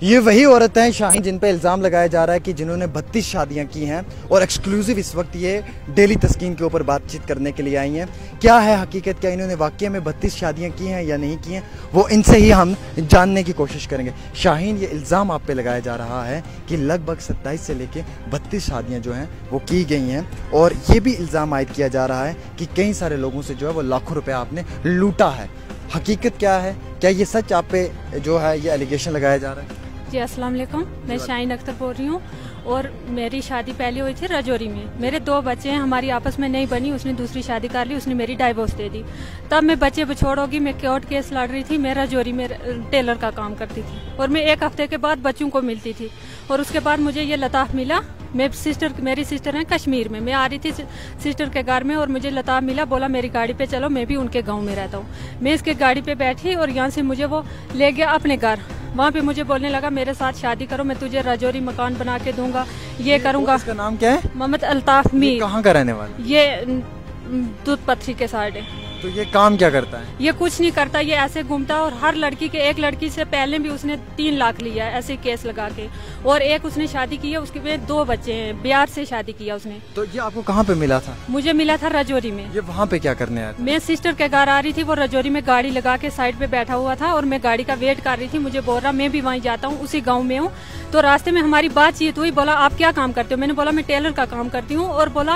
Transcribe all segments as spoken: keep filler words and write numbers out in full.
ये वही औरत हैं शाहीन जिन पे इल्ज़ाम लगाया जा रहा है कि जिन्होंने बत्तीस शादियां की हैं और एक्सक्लूसिव इस वक्त ये डेली तस्कीन के ऊपर बातचीत करने के लिए आई हैं। क्या है हकीकत, क्या इन्होंने वाकई में बत्तीस शादियां की हैं या नहीं की हैं, वो इनसे ही हम जानने की कोशिश करेंगे। शाहीन, ये इल्ज़ाम आप पे लगाया जा रहा है कि लगभग सत्ताईस से लेके बत्तीस शादियाँ जो हैं वो की गई हैं और ये भी इल्ज़ाम आयद किया जा रहा है कि कई सारे लोगों से जो है वो लाखों रुपये आपने लूटा है। हकीकत क्या है, क्या ये सच आप पे जो है ये एलिगेशन लगाया जा रहा है? जी अस्सलाम वालेकुम, मैं शाहीन अख्तर बोल रही हूँ और मेरी शादी पहले हुई थी राजौरी में। मेरे दो बच्चे हैं, हमारी आपस में नहीं बनी, उसने दूसरी शादी कर ली, उसने मेरी डाइवोर्स दे दी। तब मैं बच्चे बछोड़ होगी, मैं कोर्ट केस लड़ रही थी। मैं राजौरी में टेलर का काम करती थी और मैं एक हफ्ते के बाद बच्चों को मिलती थी और उसके बाद मुझे ये लताफ मिला। मैं सिस्टर मेरी सिस्टर है कश्मीर में, मैं आ रही थी सिस्टर के घर में और मुझे लताफ मिला, बोला मेरी गाड़ी पे चलो, मैं भी उनके गाँव में रहता हूँ। मैं इसके गाड़ी पे बैठी और यहाँ से मुझे वो ले गया अपने घर। वहाँ पे मुझे बोलने लगा मेरे साथ शादी करो, मैं तुझे राजौरी मकान बना के दूंगा, ये करूँगा। इसका नाम क्या है? मोहम्मद अल्ताफ मीर। कहाँ का रहने वाला? ये दूध पत्थरी के साइड है। तो ये काम क्या करता है? ये कुछ नहीं करता, ये ऐसे घूमता और हर लड़की के, एक लड़की से पहले भी उसने तीन लाख लिया है ऐसे केस लगा के, और एक उसने शादी की है, उसके में दो बच्चे हैं, बिहार से शादी किया उसने। तो ये आपको कहाँ पे मिला था? मुझे मिला था राजौरी में। ये वहाँ पे क्या करने आया? मैं सिस्टर के घर आ रही थी, वो राजौरी में गाड़ी लगा के साइड पे बैठा हुआ था और मैं गाड़ी का वेट कर रही थी। मुझे बोल रहा मैं भी वहीं जाता हूँ, उसी गाँव में हूँ। तो रास्ते में हमारी बातचीत हुई, बोला आप क्या काम करते हो? मैंने बोला मैं टेलर का काम करती हूँ। और बोला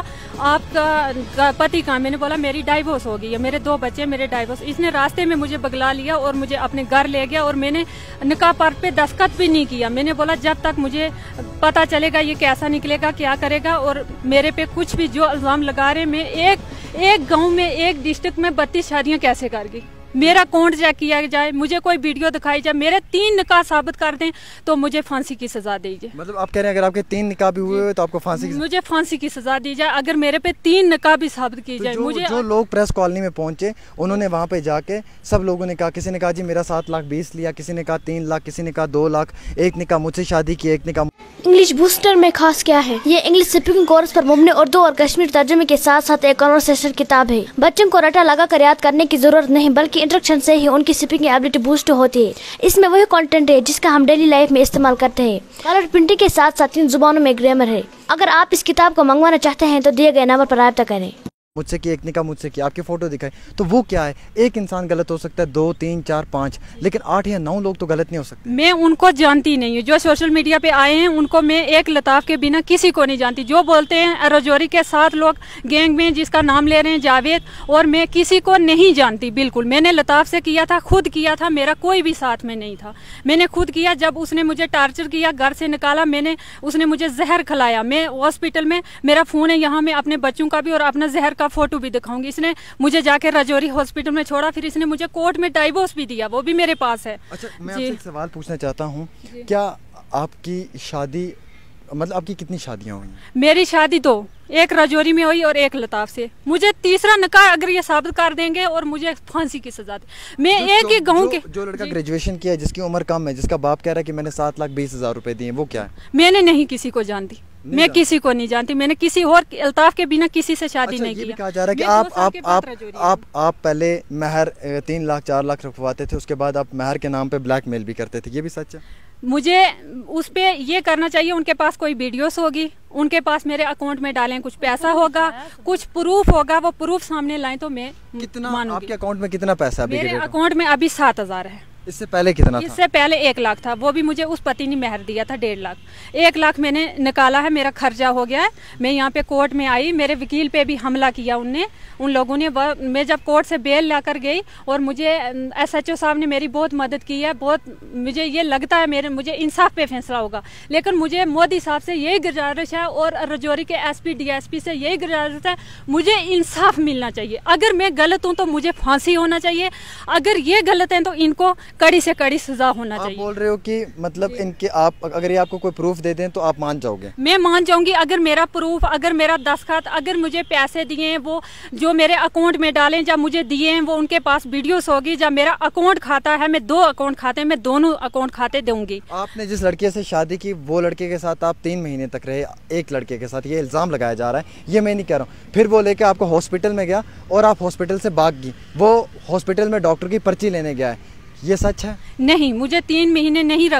आपका पति कहाँ? मैंने बोला मेरी डाइवोर्स हो गई है, मेरे दो बच्चे, मेरे डाइवोर्स। इसने रास्ते में मुझे बगला लिया और मुझे अपने घर ले गया और मैंने निकाह पर पे दस्तखत भी नहीं किया। मैंने बोला जब तक मुझे पता चलेगा ये कैसा निकलेगा, क्या करेगा। और मेरे पे कुछ भी जो इल्जाम लगा रहे, मैं एक एक गाँव में, एक डिस्ट्रिक्ट में बत्तीस शादियाँ कैसे कर गई? मेरा अकाउंट चेक किया जाए, मुझे कोई वीडियो दिखाई जाए, मेरे तीन निकाह साबित कर दें तो मुझे फांसी की सजा दीजिए। मतलब आप कह रहे हैं अगर आपके तीन निकाह भी हुए तो आपको फांसी की... मुझे फांसी की सजा दी जाए अगर मेरे पे तीन निकाह भी साबित की जाए। तो जो, मुझे जो लोग प्रेस कॉलोनी में पहुंचे उन्होंने वहां पे जाके सब लोगों ने कहा, किसी ने कहा जी मेरा सात लाख बीस लिया, किसी ने कहा तीन लाख, किसी ने कहा दो लाख, एक ने कहा मुझसे शादी की, एक ने कहा। इंग्लिश बूस्टर में खास क्या है? ये इंग्लिश स्पीकिंग कोर्स पर मुबनी उर्दू और कश्मीर तर्जुमे के साथ साथ एक कन्वर्सेशन किताब है। बच्चों को रटा लगा कर याद करने की जरूरत नहीं, बल्कि इंस्ट्रक्शन से ही उनकी स्पीकिंग एबिलिटी बूस्ट होती है। इसमें वही कंटेंट है जिसका हम डेली लाइफ में इस्तेमाल करते हैं। कलर प्रिंटिंग के साथ साथ तीन जुबानों में ग्रामर है। अगर आप इस किताब को मंगवाना चाहते हैं तो दिए गए नंबर पर राब्ता करें। मुझसे की, एक ने कहा मुझसे की, आपकी फोटो दिखाई, तो वो क्या है? एक इंसान गलत हो सकता है, दो तीन चार पाँच, लेकिन आठ या नौ लोग तो गलत नहीं हो सकते। मैं उनको जानती नहीं हूँ, जो सोशल मीडिया पे आए हैं उनको मैं एक लताफ के बिना किसी को नहीं जानती। जो बोलते हैं राजौरी के सात लोग गैंग में जिसका नाम ले रहे हैं जावेद, और मैं किसी को नहीं जानती बिल्कुल। मैंने लताफ से किया था, खुद किया था, मेरा कोई भी साथ में नहीं था। मैंने खुद किया। जब उसने मुझे टार्चर किया, घर से निकाला, मैंने उसने मुझे जहर खिलाया। मैं हॉस्पिटल में, मेरा फोन है यहाँ, मैं अपने बच्चों का भी और अपना जहर का फोटो भी दिखाऊंगी। इसने मुझे जाके राजौरी हॉस्पिटल में छोड़ा, फिर इसने मुझे कोर्ट में डाइवोर्स भी दिया, वो भी मेरे पास है। अच्छा, मैं आपसे एक सवाल पूछना चाहता हूँ, क्या आपकी शादी, मतलब आपकी कितनी शादियाँ हुई? मेरी शादी दो, एक राजौरी में हुई और एक लताफ से। मुझे तीसरा निकाह अगर ये साबित कर देंगे और मुझे फांसी की सजा दे। मैं एक ही गाँव के, जो लड़का ग्रेजुएशन किया है, जिसकी उम्र कम है, जिसका बाप कह रहा है कि मैंने सात लाख बीस हजार रुपए दिए, वो क्या है? मैंने नहीं किसी को जानती, मैं किसी को नहीं जानती। मैंने किसी और अल्ताफ के बिना किसी से शादी अच्छा, नहीं ये की। कहा जा रहा है कि आप आप आप आप आप पहले महर तीन लाख चार लाख रखवाते थे, उसके बाद आप महर के नाम पे ब्लैकमेल भी करते थे, ये भी सच है? मुझे उस पे ये करना चाहिए, उनके पास कोई वीडियोस होगी, उनके पास मेरे अकाउंट में डालें, कुछ पैसा होगा, कुछ प्रूफ होगा, वो प्रूफ सामने लाएं तो मैं कितना मानूंगी। आपके अकाउंट में कितना पैसा अभी? मेरे अकाउंट में अभी सात हजार है। इससे पहले कितना था? इससे पहले एक लाख था, वो भी मुझे उस पति ने मेहर दिया था डेढ़ लाख। एक लाख मैंने निकाला है, मेरा खर्चा हो गया है। मैं यहाँ पे कोर्ट में आई, मेरे वकील पे भी हमला किया उनने, उन लोगों ने। मैं जब कोर्ट से बेल लाकर गई और मुझे एसएचओ साहब ने मेरी बहुत मदद की है, बहुत मुझे ये लगता है मेरे मुझे इंसाफ पे फैसला होगा। लेकिन मुझे मोदी साहब से यही गुजारिश है और राजौरी के एसपी डीएसपी से यही गुजारिश है, मुझे इंसाफ मिलना चाहिए। अगर मैं गलत हूँ तो मुझे फांसी होना चाहिए, अगर ये गलत है तो इनको कड़ी से कड़ी सजा होना चाहिए। आप बोल रहे हो कि मतलब इनके, आप अगर ये आपको कोई प्रूफ दे दें तो आप मान जाओगे? मैं मान जाऊंगी अगर मेरा प्रूफ, अगर मेरा दस्तखत, अगर मुझे पैसे दिए हैं वो जो मेरे अकाउंट में डालें, जब मुझे दिए हैं वो उनके पास वीडियोस होगी, जब मेरा अकाउंट खाता है, मैं दो अकाउंट खाते हैं, मैं दोनों अकाउंट खाते दूंगी। आपने जिस लड़के से शादी की वो लड़के के साथ आप तीन महीने तक रहे, एक लड़के के साथ, ये इल्ज़ाम लगाया जा रहा है, ये मैं नहीं कह रहा हूँ। फिर वो लेके आपको हॉस्पिटल में गया और आप हॉस्पिटल से भाग गई, वो हॉस्पिटल में डॉक्टर की पर्ची लेने गया है, ये सच है? नहीं, मुझे तीन महीने नहीं रखा,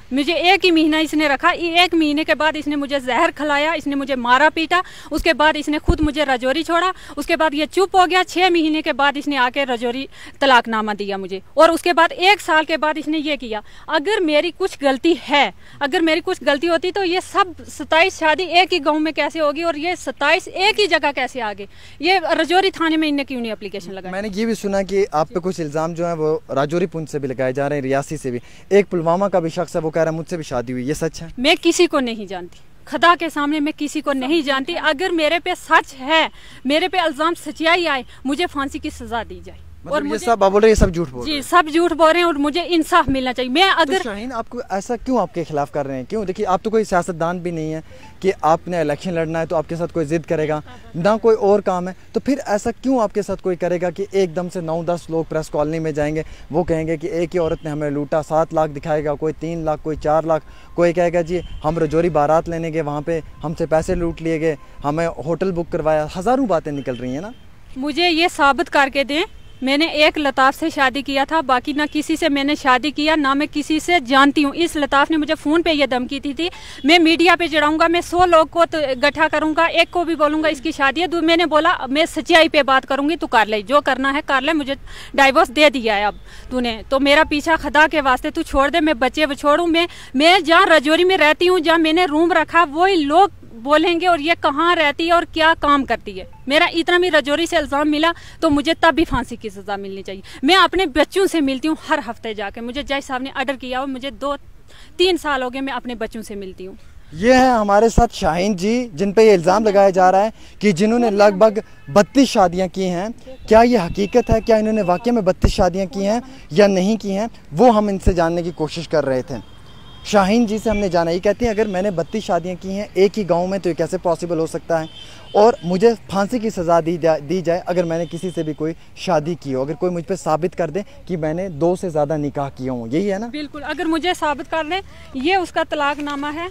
मुझे एक ही महीना इसने रखा। एक महीने के बाद इसने मुझे जहर खिलाया, इसने मुझे मारा पीटा। उसके बाद इसने खुद मुझे रजौरी छोड़ा। उसके बाद ये चुप हो गया। छः महीने के बाद इसने आके रजौरी तलाकनामा दिया मुझे। और उसके बाद एक साल के बाद इसने ये किया। अगर मेरी कुछ गलती है, अगर मेरी कुछ गलती होती तो ये सब सत्ताईस शादी एक ही गाँव में कैसे होगी और ये सत्ताईस एक ही जगह कैसे आ गए? ये रजौरी थाने में इनने क्यों नहीं एप्लीकेशन लगाई? मैंने ये भी सुना कि आप पे कुछ इल्ज़ाम जो है वो राजौरी पुंछ से भी लगाए जा रहे हैं, रियासी से भी। एक पुलवामा का भी शख्स है, वो कह रहा है मुझसे भी शादी हुई, ये सच है? मैं किसी को नहीं जानती, खुदा के सामने मैं किसी को नहीं जानती। अगर मेरे पे सच है, मेरे पे इल्ज़ाम सच्चाई आए, मुझे फांसी की सजा दी जाए। मतलब और ये सब आप बोल रहे हैं, ये सब झूठ बोल रहे हैं? जी, सब झूठ बोल रहे हैं और मुझे इंसाफ मिलना चाहिए। मैं अगर तो शाहीन आपको ऐसा क्यों आपके खिलाफ कर रहे हैं? क्यों? देखिए, आप तो कोई सियासतदान भी नहीं है कि आपने इलेक्शन लड़ना है तो आपके साथ कोई जिद करेगा, ना कोई और काम है, तो फिर ऐसा क्यों आपके साथ कोई करेगा कि एकदम से नौ दस लोग प्रेस कॉलोनी में जाएंगे, वो कहेंगे कि एक ही औरत ने हमें लूटा, सात लाख दिखाएगा, कोई तीन लाख, कोई चार लाख, कोई कहेगा जी हम रजौरी बारात लेने गए, वहाँ पे हमसे पैसे लूट लिए गए, हमें होटल बुक करवाया। हज़ारों बातें निकल रही हैं ना। मुझे ये साबित करके दें, मैंने एक लताफ़ से शादी किया था, बाकी ना किसी से मैंने शादी किया, ना मैं किसी से जानती हूँ। इस लताफ़ ने मुझे फ़ोन पे ये धमकी दी थी, मैं मीडिया पे चढ़ाऊंगा, मैं सौ लोग को तो इकट्ठा करूंगा, एक को भी बोलूंगा इसकी शादी है। तो मैंने बोला मैं सच्चाई पे बात करूंगी, तू कर ले, जो करना है कर ले, मुझे डाइवोर्स दे दिया है अब तूने, तो मेरा पीछा खुदा के वास्ते तू छोड़ दे, मैं बच्चे छोड़ूँ। मैं मैं जहाँ रजौरी में रहती हूँ, जहाँ मैंने रूम रखा, वही लोग बोलेंगे और ये कहाँ रहती है और क्या काम करती है। मेरा इतना भी रजौरी से इल्ज़ाम मिला तो मुझे तब भी फांसी की सज़ा मिलनी चाहिए। मैं अपने बच्चों से मिलती हूँ हर हफ्ते जाके, मुझे जज साहब ने ऑर्डर किया और मुझे दो तीन साल हो गए मैं अपने बच्चों से मिलती हूँ। ये है हमारे साथ शाहीन जी, जिन पे ये इल्ज़ाम लगाया जा रहा है कि जिन्होंने लगभग बत्तीस शादियां की हैं। क्या ये हकीकत है? क्या इन्होंने वाकई में बत्तीस शादियां की हैं या नहीं की हैं? वो हम इनसे जानने की कोशिश कर रहे थे। शाहीन जी से हमने जाना, ये कहती हैं अगर मैंने बत्तीस शादियां की हैं एक ही गांव में तो ये कैसे पॉसिबल हो सकता है, और मुझे फांसी की सज़ा दी जा, दी जाए अगर मैंने किसी से भी कोई शादी की हो, अगर कोई मुझ पे साबित कर दे कि मैंने दो से ज़्यादा निकाह किए हों। यही है ना? बिल्कुल, अगर मुझे साबित कर ले, ये उसका तलाकनामा है,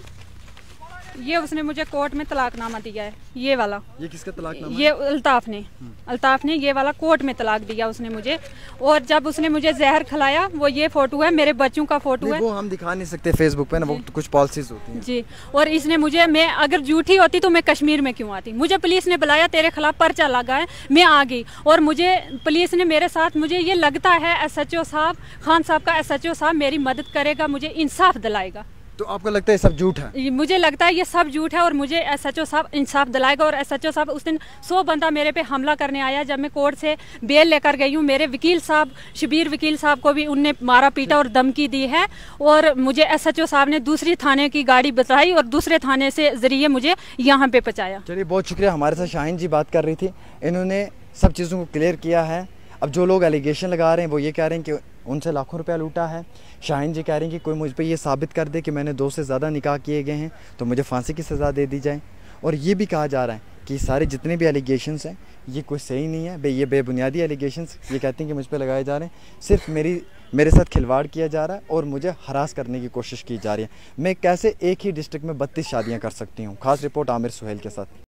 ये उसने मुझे कोर्ट में तलाकनामा दिया है, ये वाला। ये किसका तलाकनामा? ये अल्ताफ ने अल्ताफ ने ये वाला कोर्ट में तलाक दिया उसने मुझे। और जब उसने मुझे जहर खिलाया, वो ये फोटो है, मेरे बच्चों का फोटो है। वो हम दिखा नहीं सकते फेसबुक पे ना, वो तो कुछ पॉलिसीज होती हैं जी। और इसने मुझे, मैं अगर झूठी होती तो मैं कश्मीर में क्यों आती? मुझे पुलिस ने बुलाया, तेरे खिलाफ पर्चा लगा है, मैं आ गई। और मुझे पुलिस ने मेरे साथ, मुझे ये लगता है एस एच ओ साहब, खान साहब का एस एच ओ साहब मेरी मदद करेगा, मुझे इंसाफ दिलाएगा। तो आपको लगता है सब झूठ है? मुझे लगता है ये सब झूठ है और मुझे एस एच ओ साहब इंसाफ दिलाएगा। और एस एच ओ साहब उस दिन सौ बंदा मेरे पे हमला करने आया जब मैं कोर्ट से बेल लेकर गई हूँ। मेरे वकील साहब, शबीर वकील साहब को भी उनने मारा पीटा और धमकी दी है। और मुझे एस एच ओ साहब ने दूसरी थाने की गाड़ी बताई और दूसरे थाने से जरिए मुझे यहाँ पे पहुँचाया। चलिए, बहुत शुक्रिया। हमारे साथ शाहीन जी बात कर रही थी, इन्होंने सब चीज़ों को क्लियर किया है। अब जो लोग एलिगेशन लगा रहे हैं वो ये कह रहे हैं कि उनसे लाखों रुपया लूटा है। शाहीन जी कह रहे हैं कि कोई मुझ पे ये साबित कर दे कि मैंने दो से ज़्यादा निकाह किए गए हैं तो मुझे फांसी की सज़ा दे दी जाए। और ये भी कहा जा रहा है कि सारे जितने भी एलिगेशंस हैं ये कोई सही नहीं है, बे ये बेबुनियादी एलिगेशंस ये कहती हैं कि मुझ पे लगाए जा रहे हैं, सिर्फ मेरी मेरे साथ खिलवाड़ किया जा रहा है और मुझे हरास करने की कोशिश की जा रही है। मैं कैसे एक ही डिस्ट्रिक्ट में बत्तीस शादियाँ कर सकती हूँ? खास रिपोर्ट आमिर सुहेल के साथ।